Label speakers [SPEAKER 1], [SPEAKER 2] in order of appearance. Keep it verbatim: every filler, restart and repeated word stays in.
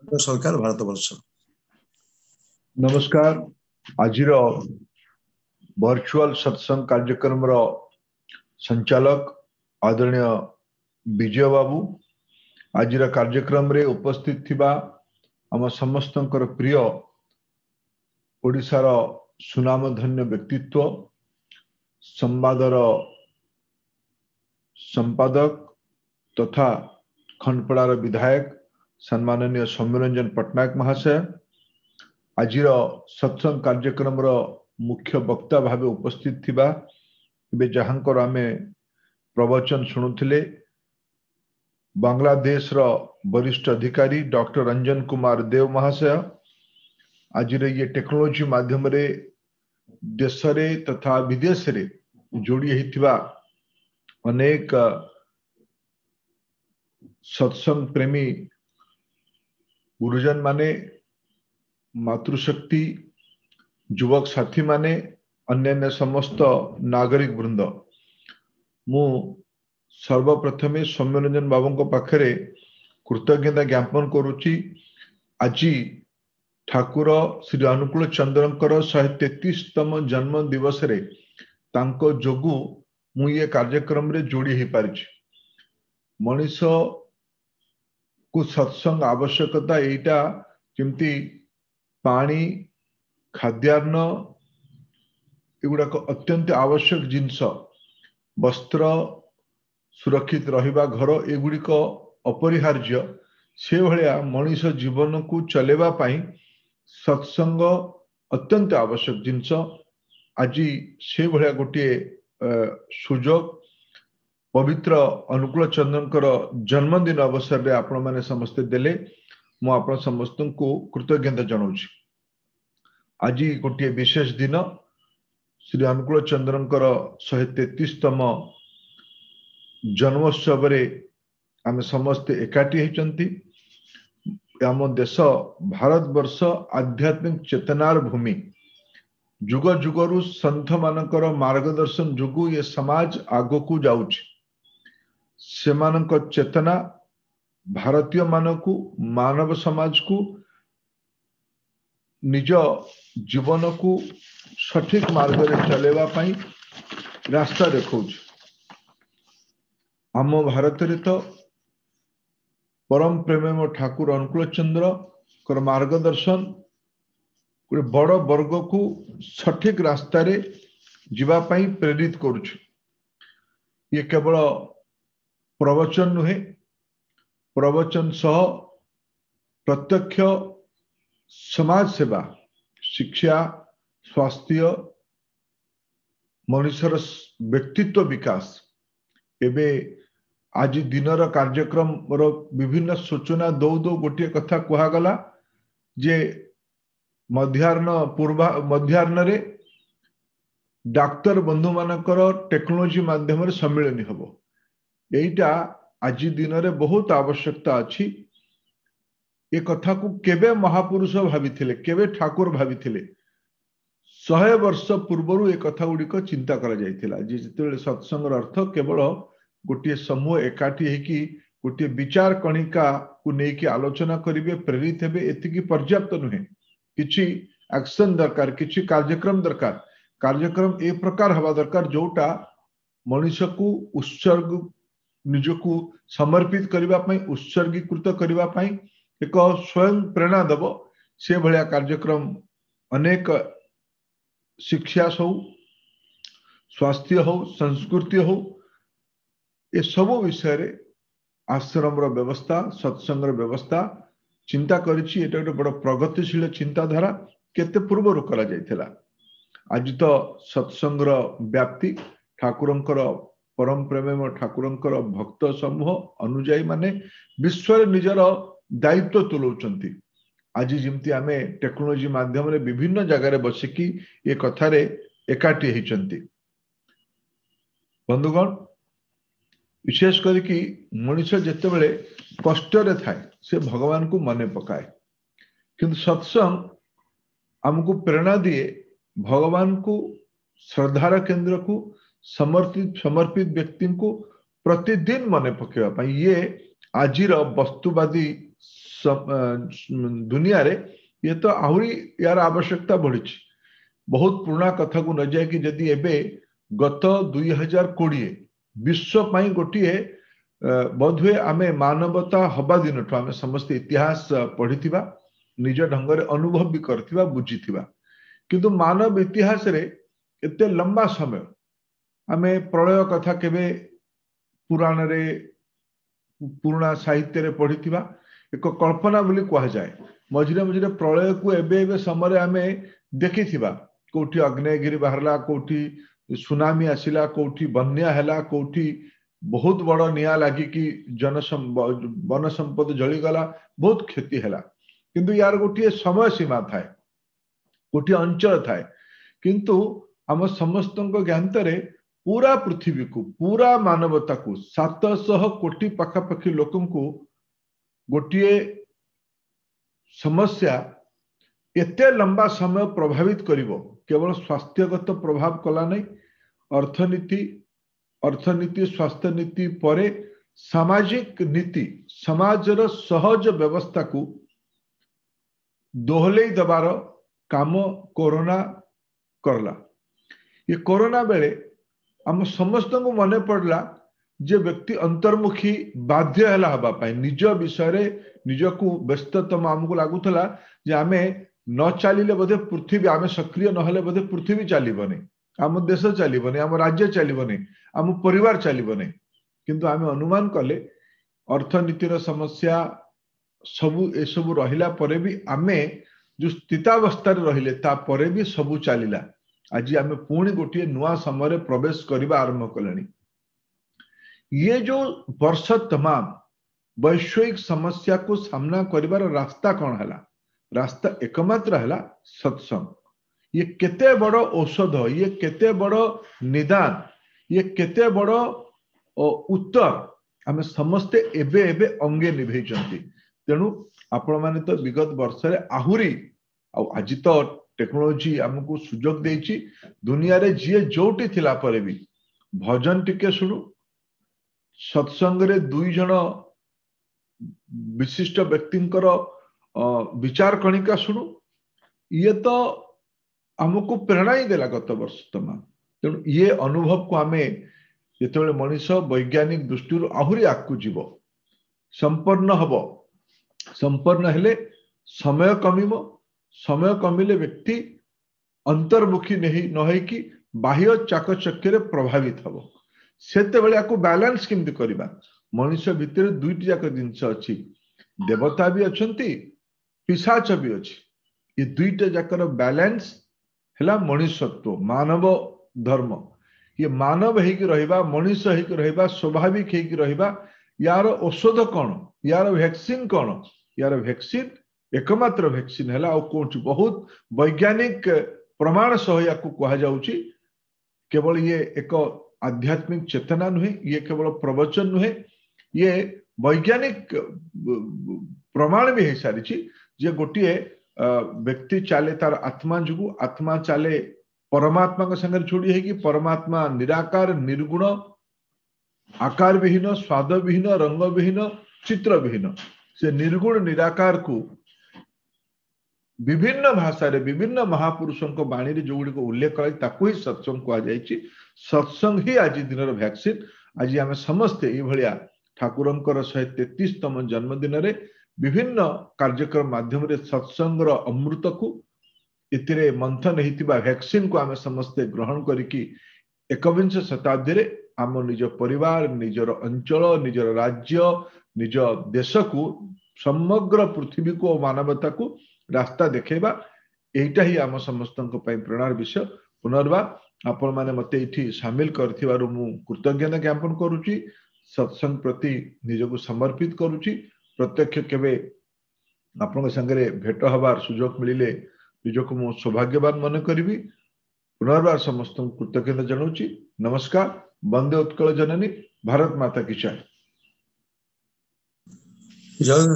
[SPEAKER 1] सरकार भारत वर्ष।
[SPEAKER 2] नमस्कार। आज वर्चुअल सत्संग कार्यक्रम रो संचालक आदरणीय विजय बाबू आज कार्यक्रम रे उपस्थित थिबा आम समस्तंकर प्रिय ओडिशार सुनामधन्य व्यक्तित्व संवादर संपादक तथा खंडपड़ार विधायक सम्माननीय सौम्यरंजन पट्टनायक महाशय आज सत्संग कार्यक्रम रो मुख्य वक्ता भाव उपस्थित थिबा जहाँकर आमे प्रवचन शुणुथिले बांग्लादेश रो वरिष्ठ अधिकारी डॉक्टर रंजन कुमार देव महाशय आज ये टेक्नोलॉजी माध्यम रे देश रे तथा विदेश रे जोड़ी हिथिबा अनेक सत्संग प्रेमी गुरुजन माने मातृशक्ति युवक साथी माने अन्य समस्त नागरिक वृंद मु सर्वप्रथमे सौम्यरंजन बाबू पाखरे कृतज्ञता ज्ञापन करुची। आज ठाकुर श्री अनुकूल चंद्रंकर शहे तेतीसतम जन्म दिवस रे तांको जोगु मु ये कार्यक्रम रे जोड़ी हो पारिछि। मनीष को सत्संग आवश्यकता एटा केमती पानी खाद्यान्न एगुड़ाक अत्यंत आवश्यक जिनस वस्त्र सुरक्षित रहिबा घर एगुड़िक अपरिहार्य से भलिया मनीष जीवन को चलेबा पाई सत्संग अत्यंत आवश्यक जिनस। आज से भलिया गोटे सुजोग पवित्र अनुकूल चंद्रंकर जन्मदिन अवसर रे आपण माने समस्त देले मु आपण समस्त को कृतज्ञता जनाऊछि। आज गोटे विशेष दिन श्री अनुकूल चंद्रंकर शहे तेतीसतम जन्मोत्सव रे आमे समस्त एकाठी होइचंती। आम देश भारत वर्ष आध्यात्मिक चेतनार भूमि जुग जुगरु संत मानकर मार्गदर्शन जुगु ये समाज आगो को जाउछि। सेमानक चेतना भारतीय मानकु मानव समाज को निज जीवन को सठिक मार्ग रे चलेबा पाई रास्ता देखौछ। आम भारत रे तो परम प्रेममय ठाकुर अनुकूल चंद्र कर मार्गदर्शन बड़ वर्ग को सठिक रास्ता रे जीवा पाई प्रेरित करुछ। ये केवल प्रवचन नुहे प्रवचन सह प्रत्यक्ष समाज सेवा शिक्षा स्वास्थ्य मनुष्यर व्यक्तित्व विकास एबे आज दिनर कार्यक्रम रो विभिन्न सूचना दौ दौ गोटे कथा कहगला जे मध्याह्न पूर्वा मध्याह्न रे डाक्तर बंधु मानकर टेक्नोलॉजी माध्यम रे सम्मिलन हबो। एटा आज दिन में बहुत आवश्यकता अच्छी। ये कथा को केबे महापुरुष भाभी केबे ठाकुर भाभी शहे वर्ष पूर्वर ये कथा गुड़िक चिंता करा जायतिला जे जिते सत्संग अर्थ केवल गोटे समूह एकाठी होकी गोटे विचार कणिका को लेकिन आलोचना करेंगे प्रेरित हेबे एतिकी पर्याप्त नुहे। किछि एक्शन दरकार किछि कार्यक्रम दरकार कार्यक्रम ए प्रकार हवा दरकार जोटा मनुष्य को उत्सर्ग निजको समर्पित करबा पई उत्सर्गीकृत करबा पई एक स्वयं प्रेरणा दब से भलिया कार्यक्रम अनेक शिक्षा हो स्वास्थ्य हो संस्कृति हो ये सब विषय रे आश्रम रो व्यवस्था सत्संग रो व्यवस्था चिंता करिछि। एटा गोटे बड़ प्रगतिशील चिंताधारा केते पूर्वरु करा जायतिला। आज तो सत्संग रो व्याप्ति ठाकुरंकर परम प्रेममय ठाकुरंकर भक्त समूह अनुजाई माने विश्व निजर दायित्व तुलौचंती। आज जमती आमे टेक्नोलॉजी माध्यम रे विभिन्न जगह रे बसिकी ये कथा रे एकाठी होइचंती। बंधुगण विशेष करके मनुष्य जेते बेले कष्ट रे थाए से भगवान को मने पकाए किंतु सत्संग हमको प्रेरणा दिए भगवान को श्रद्धार केंद्र को समर्पित समर्पित व्यक्ति को प्रतिदिन मने पकेवा पाई। ये आजिर वस्तुवादी दुनिया रे ये तो आहरी यार आवश्यकता बढ़ी। बहुत पुराना कथा को न जाए कि जदि एबे गत दुई हजार कोड़े विश्व पाई गोटे बोधुए आमे मानवता हवा दिन आम समस्त इतिहास पढ़ी निज ढंग से अनुभव भी करथिबा बुझीथिबा किंतु मानव इतिहास रे एते लंबा समय आमे प्रलय कथा केबे पुराण रे पुराना साहित्य रे पढ़ी एक कल्पना बोली कह जाए। मझिरे मझिरे प्रलय को एबे एबे समय आमे देखिथिबा कोठी अग्नेयगिरी बाहरला कोठी सुनामी आसिला कोठी बन्या हैला कोठी बहुत बड़ निया लगी कि जन वन संपद जलीगला बहुत क्षति हैला किंतु यार गोटे समय सीमा थाए गोटे अंचल थाए किंतु आम समस्त ज्ञानतरे पूरा पृथ्वी को पूरा मानवता को सात सौ कोटी पाखापाखि लोक गोटे समस्या एते लंबा समय प्रभावित करिवो केवल स्वास्थ्यगत प्रभाव कला नहीं अर्थनीति अर्थनीति स्वास्थ्य नीति परे सामाजिक नीति समाजर सहज व्यवस्था को दोहले दबार काम कोरोना करला। ये कोरोना बेले आम समस्त को मन पड़ला जे व्यक्ति अंतर्मुखी बाध्य हैला हबा पाई निज विषय रे निज को व्यस्ततम आमको लागुथला जे आमे न चलिले बोधे पृथ्वी आमे सक्रिय न हेले बोधे पृथ्वी चलीबनी आम देश चलीबनी आम राज्य चलीबनी आम परिवार चलीबनी किंतु आमे अनुमान कले अर्थनीतिर समस्या सबु ए सबु रहिला परे भी आमे जो स्थितावस्था रहिले ता परे भी सबु चलिला। आज आमे पुणी गोटे नुआ समय प्रवेश करने आरंभ कले। ये जो वर्ष तमाम वैश्विक समस्या को सामना करिवार रास्ता कौन है? रास्ता एकमात्र है सत्संग। ये केते बड़ औषध ये केते बड़ निदान ये केते बड़ उत्तर आमे समस्ते एबे एबे अंगे निभे तेणु आपण माने तो विगत वर्ष रे आहुरी आज तो टेक्नोलोजी आमको सुजोग देछि दुनिया रे जी जोटी थिला परे भी भजन टिके सुनु सत्संग रे दुई जन विशिष्ट व्यक्तिंकर विचार कणिका सुनु ये तो आमको प्रेरणा ही देला गत वर्ष तमाम। तेणु ये अनुभव को आमे जेतेबेले मनीष वैज्ञानिक दृष्टि आहुरी आगु जीव संपन्न हब संपन्न हेले समय कमिबो समय कमिले व्यक्ति अंतर्मुखी नहीं न कि बाह्य चाकचक्य प्रभावित हम सेते बेले आको बैलेंस केमती करिबा मनुष्य भितर दुईटी जाक जिनस अछि देवता भी अछंती पिशाच भी अछि ये दुईटा जाकर बैलेंस हैला मनुष्यत्व मानव धर्म ये मानव हेकि रहिबा मनुष्य हेकि रहिबा स्वाभाविक हेकि रहिबा यार औषध कौन यार वैक्सीन कौन यार वैक्सीन एकमात्र वैक्सीन है कोच बहुत वैज्ञानिक प्रमाण सह या कह जाउची केवल ये एक आध्यात्मिक चेतना नुहे ये केवल प्रवचन नुहे ये वैज्ञानिक प्रमाण भी है सारी जे गोटे व्यक्ति चले तार आत्मा जुगु आत्मा चले परमात्मा संगे जोड़ी है कि परमात्मा निराकार निर्गुण आकार विहीन स्वाद विहीन रंग विहीन चित्र विहीन से निर्गुण निराकार को विभिन्न भाषा रे विभिन्न महापुरुषों को बाणी रे जो गुडी उल्लेख कर ताकू ही सत्संग कह जायछि सत्संग ही आज दिन वैक्सीन। आज आम समस्ते ये ठाकुरंकर शहे तेतीस तम जन्मदिन रे विभिन्न कार्यक्रम माध्यम रे सत्संगर अमृत को इतिरे मंथन होता वैक्सीन को आम समस्ते ग्रहण करिकी एकविंश शताब्दी रे आम निज परिवार निजर अंचल निजर राज्य निज देश को समग्र पृथ्वी को मानवता को रास्ता देखेबा एटा ही आम समस्त प्रेरणार विषय। पुनर्बार आपण माने मते इठी शामिल करथिबारु मु कृतज्ञता ज्ञापन करूची सत्संग प्रति निजको समर्पित करूची। प्रत्यक्ष केबे आपण संगे भेट हबार सुजोग मिलिले निजको मु सौभाग्यवान मन करिवि। पुनर्बार समस्त कृतज्ञता जनाउची। नमस्कार। वंदे उत्कल जननी। भारत माता की जय। जय